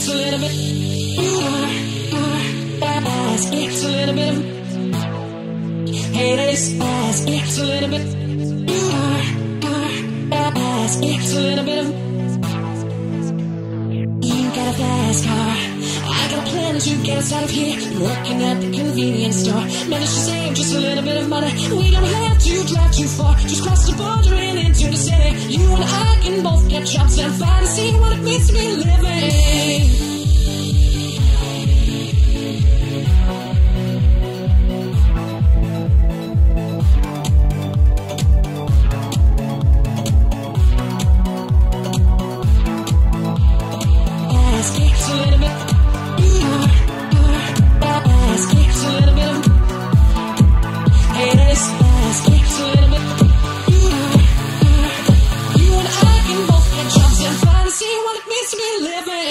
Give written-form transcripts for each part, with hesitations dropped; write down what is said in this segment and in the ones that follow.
a little bit. You are fast, it's a little bit of. Haters fast, it's a little bit. You are fast, it's a little bit of. You got a fast car, I got a plan to get us out of here. Working at the convenience store, managed to save just a little bit of money. We don't have to drive too far, just cross the border and into the city. You and I can both get jobs and find and see what it means to be living. It's a little bit. It's a little bit of. Haters, it's a little bit. You and I can both get jobs and find and see what it means to be living.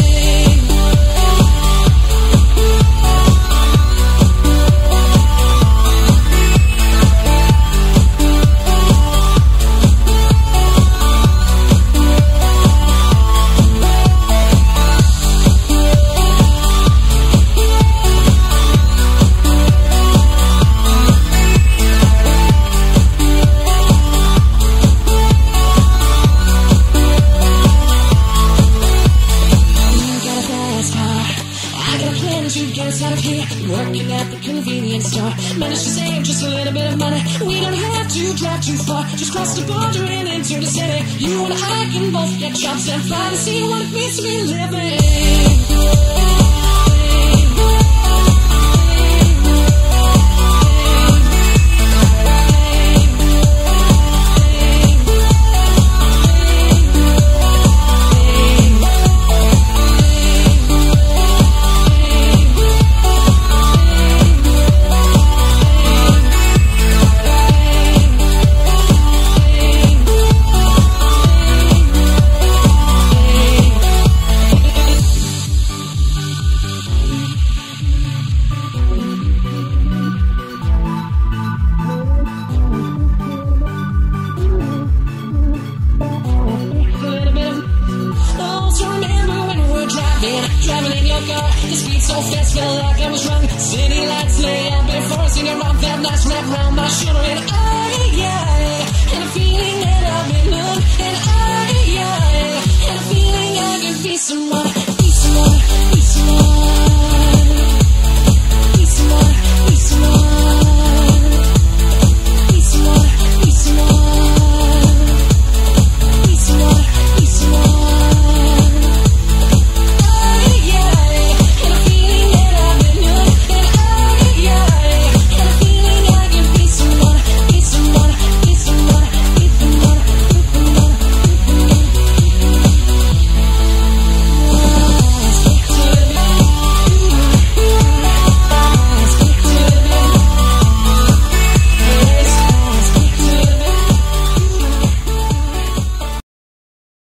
Out of here, working at the convenience store, managed to save just a little bit of money. We don't have to drive too far, just cross the border and into the city. You and I can both get jobs and find and see what it means to be living. Driving in your car, the speed so fast, felt like I was drunk. City lights lay out before us, singing around that nice rap round my shoulder. And and a feeling that I've been loved. And and a feeling I can be someone.